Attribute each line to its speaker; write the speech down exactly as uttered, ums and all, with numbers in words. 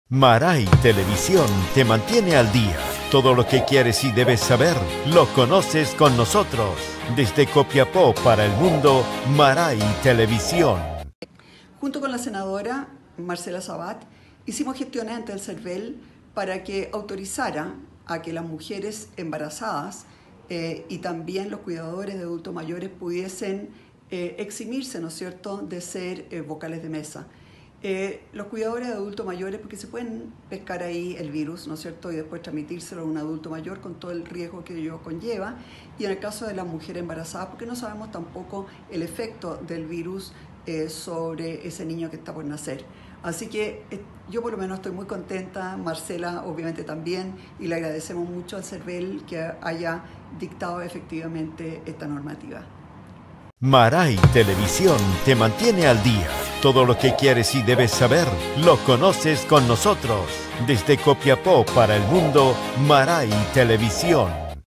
Speaker 1: Maray Televisión te mantiene al día. Todo lo que quieres y debes saber, lo conoces con nosotros. Desde Copiapó para el mundo, Maray Televisión.
Speaker 2: Junto con la senadora Marcela Sabat, hicimos gestiones ante el CERVEL para que autorizara a que las mujeres embarazadas eh, y también los cuidadores de adultos mayores pudiesen eh, eximirse, ¿no es cierto?, de ser eh, vocales de mesa. Eh, los cuidadores de adultos mayores, porque se pueden pescar ahí el virus, ¿no es cierto?, y después transmitírselo a un adulto mayor con todo el riesgo que ello conlleva. Y en el caso de la mujer embarazada, porque no sabemos tampoco el efecto del virus eh, sobre ese niño que está por nacer. Así que eh, yo por lo menos estoy muy contenta, Marcela obviamente también, y le agradecemos mucho al CERVEL que haya dictado efectivamente esta normativa.
Speaker 1: Maray Televisión te mantiene al día. Todo lo que quieres y debes saber, lo conoces con nosotros. Desde Copiapó para el mundo, Maray Televisión.